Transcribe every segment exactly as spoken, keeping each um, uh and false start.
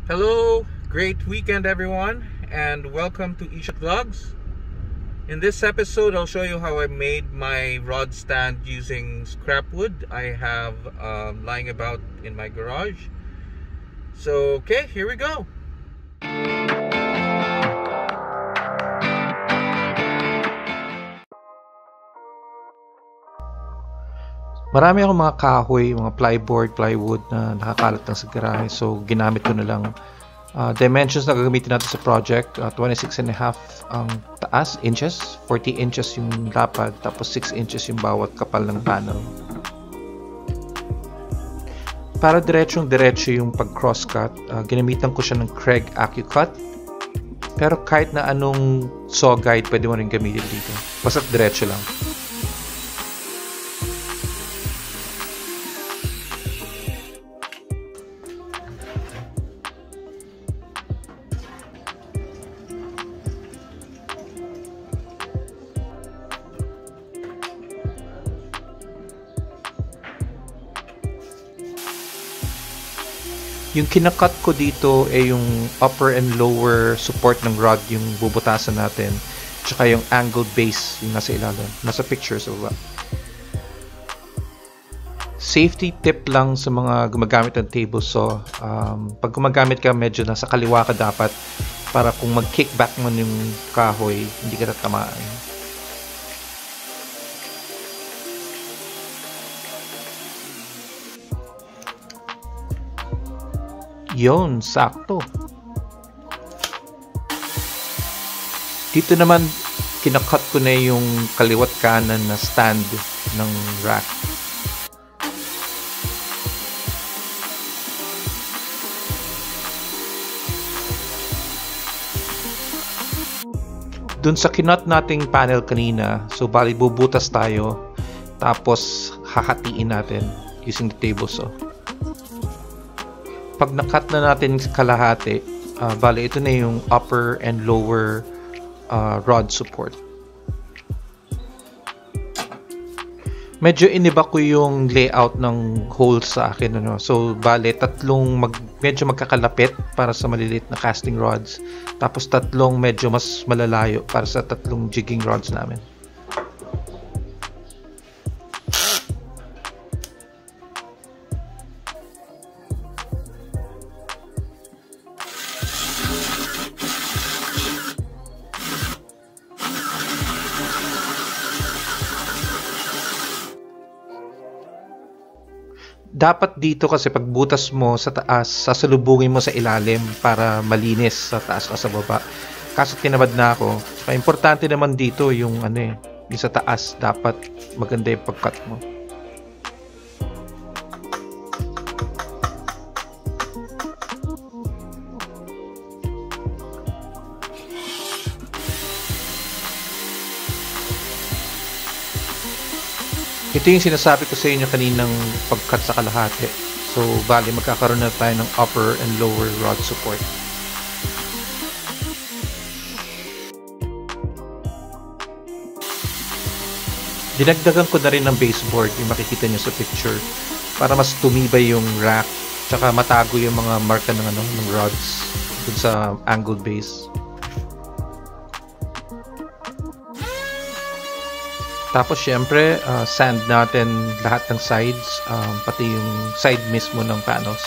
Hello, great weekend everyone, and welcome to Ishat Vlogs. In this episode, I'll show you how I made my rod stand using scrap wood I have um, lying about in my garage. So, okay, here we go. Marami akong mga kahoy, mga plyboard, plywood na nakakalat lang sa garahe. So, ginamit ko na lang. Uh, dimensions na gagamitin natin sa project, uh, twenty-six and a half ang taas, inches, forty inches yung lapad, tapos six inches yung bawat kapal ng panel. Para diretsong diretso yung pag-cross cut, uh, ginamitan ko siya ng Craig AccuCut. Pero kahit na anong saw guide, pwede mo rin gamitin dito. Basta't diretso lang. Yung kinakat ko dito ay yung upper and lower support ng rod, yung bubutasan natin, tsaka yung angled base yung nasa ilalim, nasa picture sa baba. Safety tip lang sa mga gumagamit ng table saw, um, pag gumagamit ka medyo nasa kaliwa ka dapat para kung mag-kickback mo yung kahoy hindi ka tatamaan. Yun, sakto. Dito naman, kinakat ko na yung kaliwat kanan na stand ng rack. Dun sa kinot nating panel kanina, so bali bubutas tayo, tapos hahatiin natin using the table saw. Pag nakat na natin kalahati, uh, bali ito na yung upper and lower uh, rod support. Medyo iniba ko yung layout ng holes sa akin, ano? So bali tatlong mag, medyo magkakalapit para sa maliliit na casting rods, tapos tatlong medyo mas malalayo para sa tatlong jigging rods namin. Dapat dito kasi pag butas mo sa taas, sasalubungin mo sa ilalim para malinis sa taas o sa baba. Kaso tinabad na ako. So, importante naman dito yung ano eh, yung sa taas dapat maganda yung pag-cut mo. Ito yung sinasabi ko sa inyo kaninang pag-cut sa kalahati. So, bali magkakaroon na tayo ng upper and lower rod support. Dinagdagan ko na rin ng baseboard, yung makikita nyo sa picture, para mas tumibay yung rack, tsaka matago yung mga marka ng, ano, ng rods dun sa angled base. Tapos syempre, uh, sand natin lahat ng sides, um, pati yung side mismo ng panels.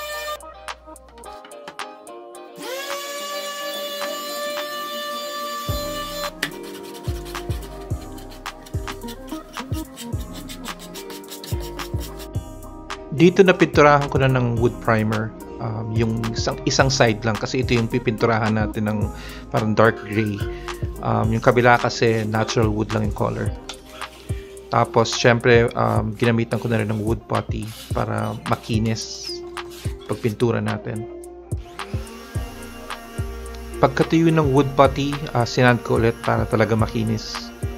Dito na pinturahan ko na ng wood primer, um, yung isang, isang side lang kasi ito yung pipinturahan natin ng parang dark gray. Um, yung kabila kasi natural wood lang yung color. Tapos, syempre, um, ginamitan ko na rin ng wood putty para makinis pagpintura natin. Pagkatuyo ng wood putty, uh, sinand ko ulit para talaga makinis.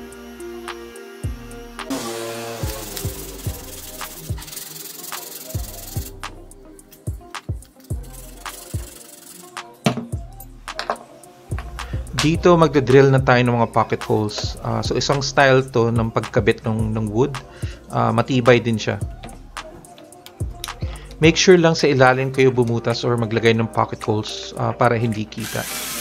Dito magdadrill na tayo ng mga pocket holes. Uh, so isang style to ng pagkabit ng, ng wood. Uh, matibay din siya. Make sure lang sa ilalim kayo bumutas or maglagay ng pocket holes uh, para hindi kita.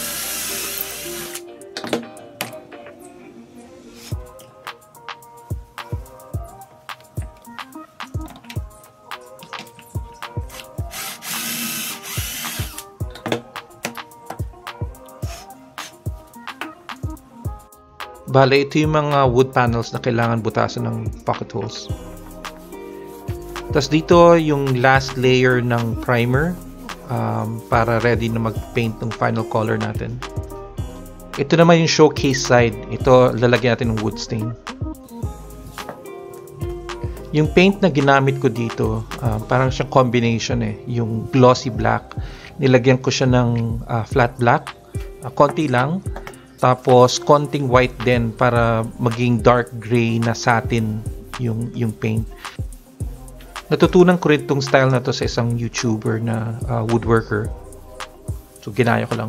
Bale, ito yung mga wood panels na kailangan butasan ng pocket holes. Tapos dito yung last layer ng primer um, para ready na mag-paint ng final color natin. Ito naman yung showcase side. Ito lalagyan natin ng wood stain. Yung paint na ginamit ko dito, uh, parang siyang combination eh. Yung glossy black, nilagyan ko siya ng uh, flat black, uh, konti lang. Tapos konting white din para maging dark gray na satin yung yung paint. Natutunan ko rin tong style na to sa isang YouTuber na uh, woodworker. So ginaya ko lang.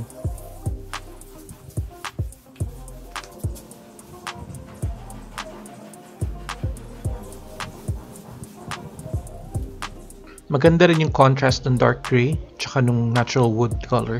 Maganda rin yung contrast ng dark gray tsaka nung natural wood color.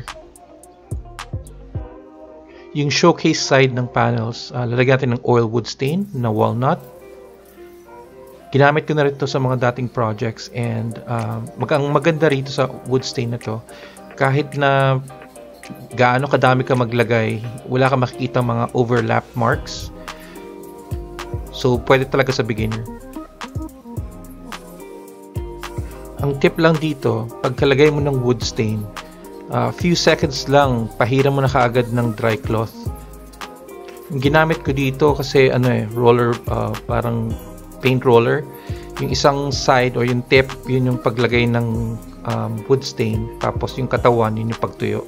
Yung showcase side ng panels, uh, lalagyan natin ng oil wood stain na walnut. Ginamit ko na rin ito sa mga dating projects and uh, mag ang maganda rito sa wood stain na to, kahit na gaano kadami ka maglagay, wala ka makikita mga overlap marks. So, pwede talaga sa beginner. Ang tip lang dito, pagkalagay mo ng wood stain, Uh, few seconds lang, pahiram mo na kaagad ng dry cloth. Yung ginamit ko dito kasi ano eh, roller, uh, parang paint roller. Yung isang side o yung tip, yun yung paglagay ng um, wood stain. Tapos yung katawan, yun yung pagtuyo.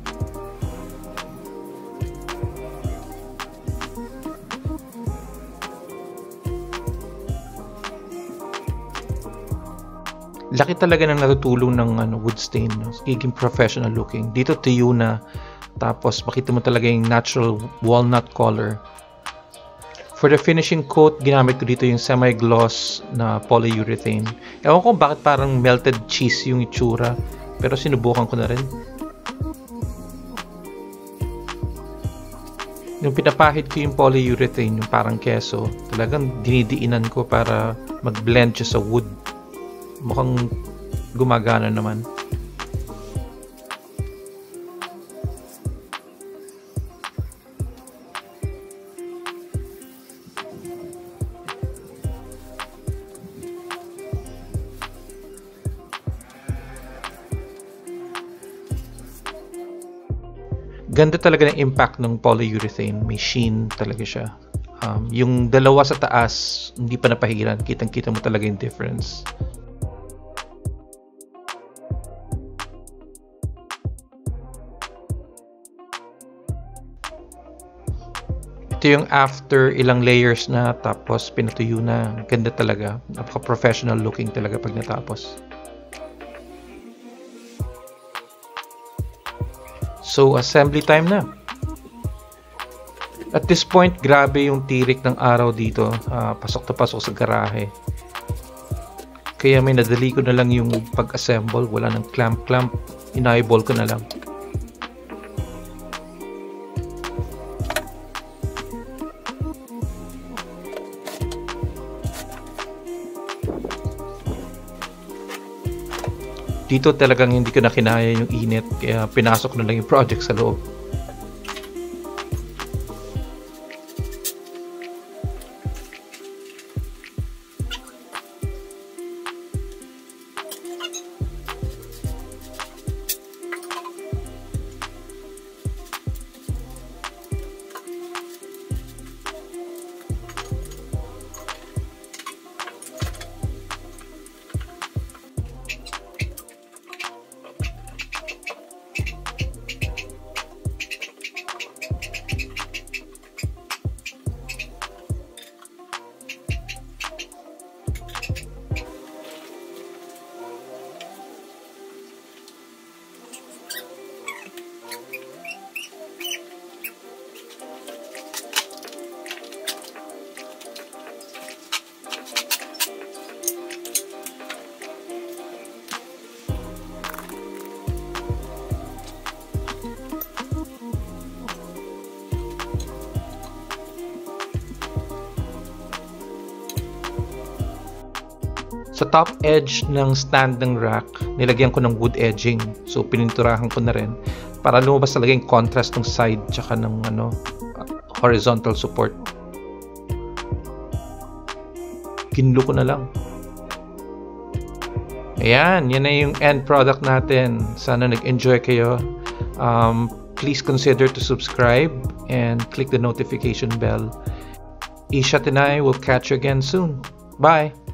Laki talaga ng natutulong ng ano, wood stain, no? Giging professional looking. Dito tuyo na, tapos makita mo talaga yung natural walnut color. For the finishing coat, ginamit ko dito yung semi-gloss na polyurethane. Ewan ko bakit parang melted cheese yung itsura, pero sinubukan ko na rin. Yung pinapahid ko yung polyurethane, yung parang keso, talagang dinidiinan ko para mag-blend siya sa wood. Mukhang gumagana naman. Ganda talaga ng impact ng polyurethane. May sheen talaga siya. Um, yung dalawa sa taas, hindi pa napahiran. Kitang-kita mo talaga yung difference. Ito yung after ilang layers na tapos pinatuyo na. Ganda talaga. Napaka-professional looking talaga pag natapos. So, assembly time na. At this point, grabe yung tirik ng araw dito. Uh, pasok na pasok sa garahe. Kaya may nadali ko na lang yung pag-assemble. Wala ng clamp-clamp. Inayeball ko na lang. Dito talagang hindi ko na kinaya yung init, kaya pinasok na lang yung project sa loob. Sa top edge ng stand ng rack, nilagyan ko ng wood edging. So pininturahan ko na rin para lumabas talaga yung contrast ng side tsaka ng ano, horizontal support. Ginlo ko na lang. Ayan, yan na yung end product natin. Sana nag-enjoy kayo. Um, please consider to subscribe and click the notification bell. Ishat and I will catch you again soon. Bye!